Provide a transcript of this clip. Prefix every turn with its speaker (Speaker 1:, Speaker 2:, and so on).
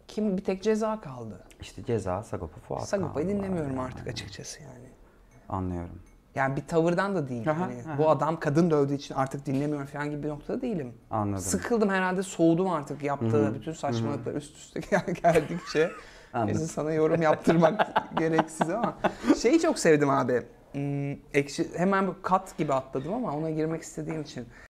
Speaker 1: Kim? Bir tek Ceza kaldı.
Speaker 2: İşte Ceza, Sagopa, Fuat
Speaker 1: Sagopa'yı
Speaker 2: kaldı
Speaker 1: dinlemiyorum
Speaker 2: yani.
Speaker 1: artık açıkçası yani.
Speaker 2: Anlıyorum.
Speaker 1: Yani bir tavırdan da değil.
Speaker 2: Aha,
Speaker 1: Hani
Speaker 2: aha.
Speaker 1: bu adam kadın dövdüğü için artık dinlemiyorum falan gibi bir noktada değilim.
Speaker 2: Anladım.
Speaker 1: Sıkıldım herhalde, soğudum artık yaptığı bütün saçmalıklar üst üste geldikçe.
Speaker 2: Anladım.
Speaker 1: Neyse, sana yorum yaptırmak gereksiz ama. Şeyi çok sevdim abi. Ekşi, hemen bir kat gibi atladım ama ona girmek istediğim için.